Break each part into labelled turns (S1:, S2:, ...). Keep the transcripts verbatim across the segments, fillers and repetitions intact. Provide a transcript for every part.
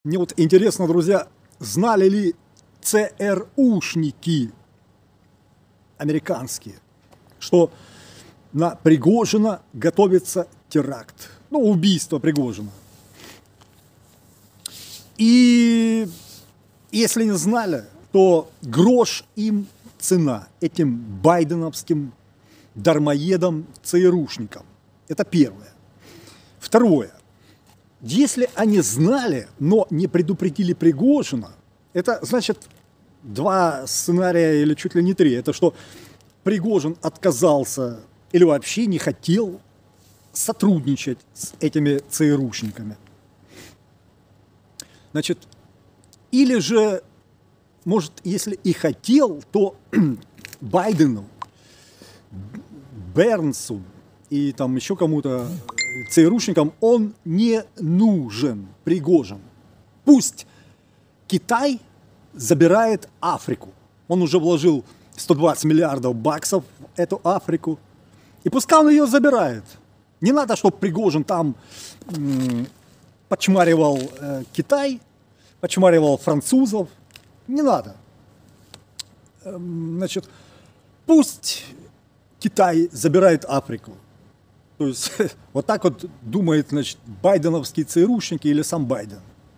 S1: Мне вот интересно, друзья, знали ли ЦРУшники американские, что на Пригожина готовится теракт, ну, убийство Пригожина. И если не знали, то грош им цена, этим байденовским дармоедам ЦРУшникам. Это первое. Второе. Если они знали, но не предупредили Пригожина, это значит два сценария или чуть ли не три. Это что Пригожин отказался или вообще не хотел сотрудничать с этими ЦРУшниками. Значит, или же, может, если и хотел, то Байдену, Бернсу и там еще кому-то, ЦРУшникам, он не нужен, Пригожин. Пусть Китай забирает Африку. Он уже вложил сто двадцать миллиардов баксов в эту Африку. И пускай он ее забирает. Не надо, чтобы Пригожин там м- почмаривал э, Китай, почмаривал французов. Не надо. Эм, значит, пусть Китай забирает Африку. То есть вот так вот думает, значит, байденовские ЦРУшники или сам Байден.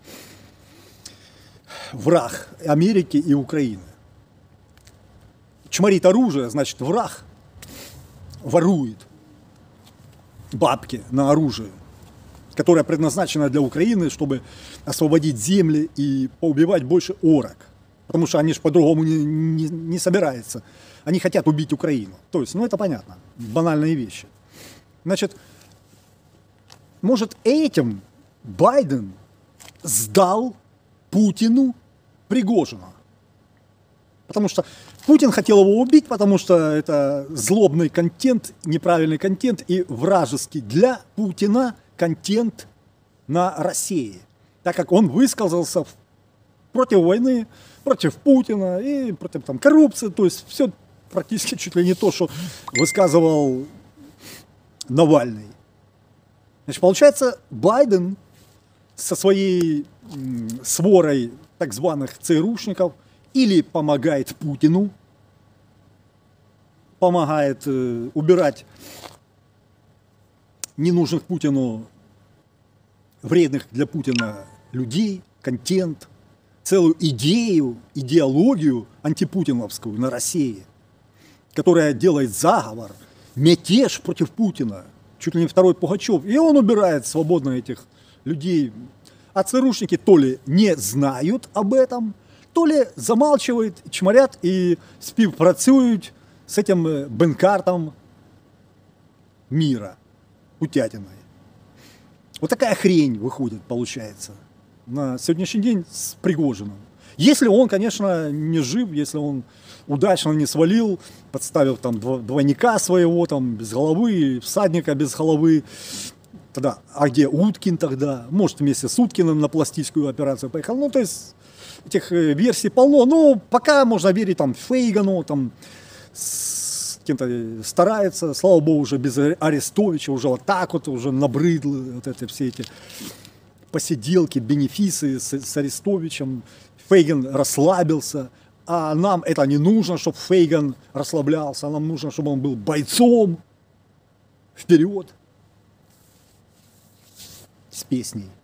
S1: Враг Америки и Украины. Чморит оружие, значит, враг ворует бабки на оружие, которое предназначено для Украины, чтобы освободить земли и поубивать больше орок. Потому что они же по-другому не, не, не собираются. Они хотят убить Украину. То есть, ну это понятно, банальные вещи. Значит, может, этим Байден сдал Путину Пригожина. Потому что Путин хотел его убить, потому что это злобный контент, неправильный контент и вражеский для Путина контент на России. Так как он высказался против войны, против Путина и против там, коррупции. То есть все практически чуть ли не то, что высказывал Навальный. Значит, получается, Байден со своей м, сворой так званых ЦРУшников или помогает Путину, помогает э, убирать ненужных Путину, вредных для Путина людей, контент, целую идею, идеологию антипутиновскую на России, которая делает заговор, мятеж против Путина, чуть ли не второй Пугачев, и он убирает свободно этих людей. А ЦРУшники то ли не знают об этом, то ли замалчивают, чморят и співпрацюють с этим бенкартом мира, Путятиной. Вот такая хрень выходит, получается, на сегодняшний день с Пригожиным. Если он, конечно, не жив, если он удачно не свалил, подставив там двойника своего, там, без головы, всадника без головы, тогда, а где Уткин тогда? Может, вместе с Уткиным на пластическую операцию поехал. Ну, то есть, этих версий полно. Ну, пока можно верить там Фейгану, там, с кем-то старается, слава богу, уже без Арестовича, уже вот так вот, уже набрыдло вот это все эти посиделки, бенефисы с, с Арестовичем. Фейгин расслабился, а нам это не нужно, чтобы Фейгин расслаблялся, нам нужно, чтобы он был бойцом. Вперед! С песней.